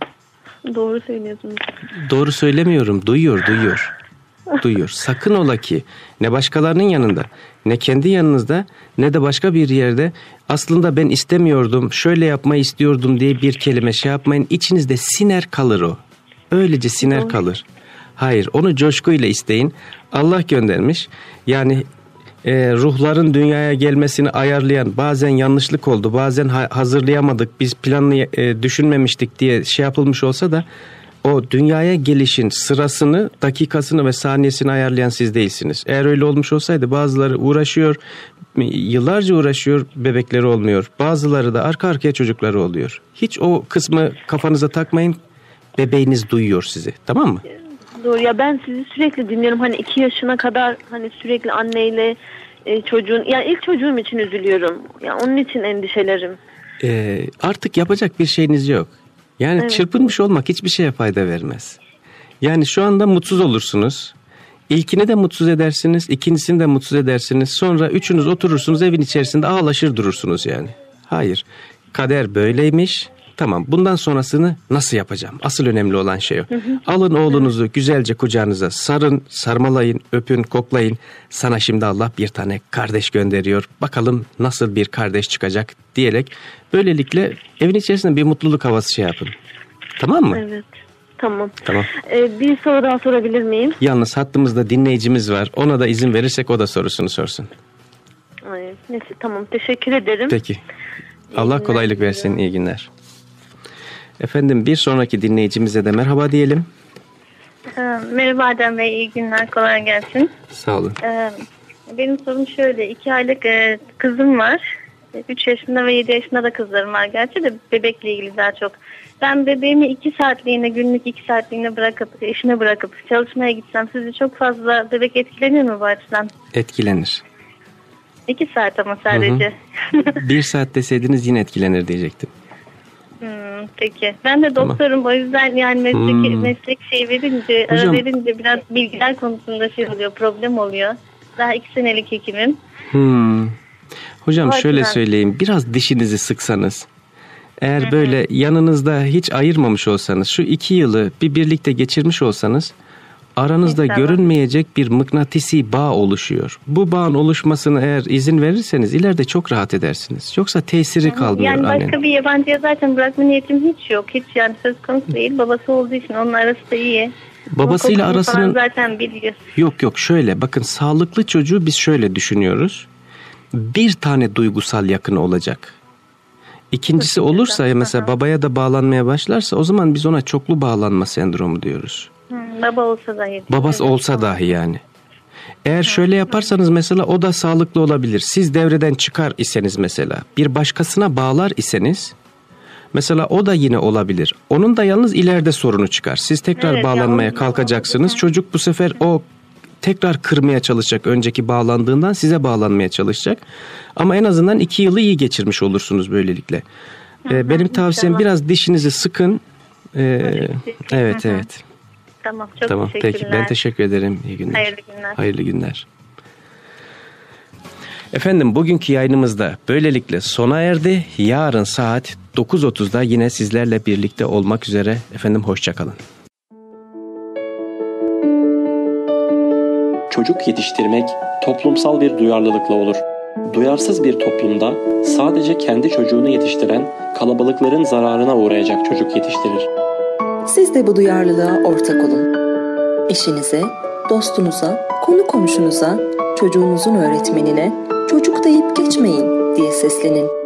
Doğru söylüyorsunuz. Doğru söylemiyorum. Duyuyor, duyuyor. Duyuyor. Sakın ola ki ne başkalarının yanında ne kendi yanınızda ne de başka bir yerde aslında ben istemiyordum, şöyle yapmayı istiyordum diye bir kelime şey yapmayın. İçinizde siner kalır o. Öylece siner Doğru. kalır. Hayır, onu coşkuyla isteyin. Allah göndermiş. Yani e, ruhların dünyaya gelmesini ayarlayan bazen yanlışlık oldu, bazen ha- hazırlayamadık, biz planlı e, düşünmemiştik diye şey yapılmış olsa da o dünyaya gelişin sırasını, dakikasını ve saniyesini ayarlayan siz değilsiniz. Eğer öyle olmuş olsaydı bazıları uğraşıyor, yıllarca uğraşıyor, bebekleri olmuyor. Bazıları da arka arkaya çocukları oluyor. Hiç o kısmı kafanıza takmayın. Bebeğiniz duyuyor sizi. Tamam mı? Doğru ya, ben sizi sürekli dinliyorum. Hani iki yaşına kadar hani sürekli anneyle e, çocuğun, yani ilk çocuğum için üzülüyorum. Yani onun için endişelerim. Ee, artık yapacak bir şeyiniz yok. Yani evet. çırpınmış olmak hiçbir şeye fayda vermez. Yani şu anda mutsuz olursunuz. İlkini de mutsuz edersiniz, ikincisini de mutsuz edersiniz. Sonra üçünüz oturursunuz evin içerisinde ağlaşır durursunuz yani. Hayır, kader böyleymiş. Tamam, bundan sonrasını nasıl yapacağım? Asıl önemli olan şey o. Hı hı. Alın oğlunuzu güzelce kucağınıza sarın, sarmalayın, öpün, koklayın. Sana şimdi Allah bir tane kardeş gönderiyor. Bakalım nasıl bir kardeş çıkacak diyerek böylelikle evin içerisinde bir mutluluk havası şey yapın. Tamam mı? Evet. Tamam. Tamam. Ee, bir soru daha sorabilir miyim? Yalnız hattımızda dinleyicimiz var. Ona da izin verirsek o da sorusunu sorsun. Ay, neyse tamam. Teşekkür ederim. Peki. İyi Allah günler. Kolaylık versin. İyi günler. Efendim bir sonraki dinleyicimize de merhaba diyelim. Merhaba Adem Bey, iyi günler, kolay gelsin. Sağ olun. Benim sorum şöyle, iki aylık kızım var. üç yaşında ve yedi yaşında da kızlarım var. Gerçi de bebekle ilgili daha çok. Ben bebeğimi iki saatliğine, günlük iki saatliğine bırakıp, işine bırakıp çalışmaya gitsem sizce çok fazla bebek etkilenir mi bu açıdan? Etkilenir. İki saat ama sadece. Hı hı. Bir saat deseydiniz yine etkilenir diyecektim. Hmm, peki. Ben de doktorum, tamam. O yüzden yani meslek, hmm. meslek şey verince, Hocam, ara verince biraz bilgiler konusunda şey oluyor, problem oluyor. Daha iki senelik hekimim. Hmm. Hocam o şöyle açıdan söyleyeyim, biraz dişinizi sıksanız, eğer Hı-hı. böyle yanınızda hiç ayırmamış olsanız, şu iki yılı bir birlikte geçirmiş olsanız, aranızda İnşallah. görünmeyecek bir mıknatısi bağ oluşuyor. Bu bağın oluşmasına eğer izin verirseniz ileride çok rahat edersiniz. Yoksa tesiri Hı-hı. kalmıyor. Yani başka annenin. bir yabancıya zaten bırakma niyetim hiç yok. Hiç yani söz konusu değil. Babası olduğu için onun arası da iyi. Babasıyla arasının zaten biliyor. Yok yok şöyle bakın, sağlıklı çocuğu biz şöyle düşünüyoruz. Bir tane duygusal yakını olacak. İkincisi olursa ya mesela babaya da bağlanmaya başlarsa o zaman biz ona çoklu bağlanma sendromu diyoruz. Hı, baba olsa dahi. Babası olsa dahi yani. Eğer şöyle yaparsanız mesela o da sağlıklı olabilir. Siz devreden çıkar iseniz mesela, bir başkasına bağlar iseniz mesela o da yine olabilir. Onun da yalnız ileride sorunu çıkar. Siz tekrar Evet, bağlanmaya yalnız kalkacaksınız. olabilir. Çocuk bu sefer o tekrar kırmaya çalışacak. Önceki bağlandığından size bağlanmaya çalışacak. Ama en azından iki yılı iyi geçirmiş olursunuz böylelikle. Ee, benim tavsiyem inşallah. biraz dişinizi sıkın. Ee, evet Hı hı. evet. Tamam, çok Tamam teşekkürler. peki, ben teşekkür ederim. İyi günler. Hayırlı günler. Hayırlı günler. Efendim, bugünkü yayınımızda böylelikle sona erdi. Yarın saat dokuz otuzda yine sizlerle birlikte olmak üzere. Efendim, hoşça kalın. Çocuk yetiştirmek toplumsal bir duyarlılıkla olur. Duyarsız bir toplumda sadece kendi çocuğunu yetiştiren kalabalıkların zararına uğrayacak çocuk yetiştirir. Siz de bu duyarlılığa ortak olun. Eşinize, dostunuza, konu komşunuza, çocuğunuzun öğretmenine çocuk deyip geçmeyin diye seslenin.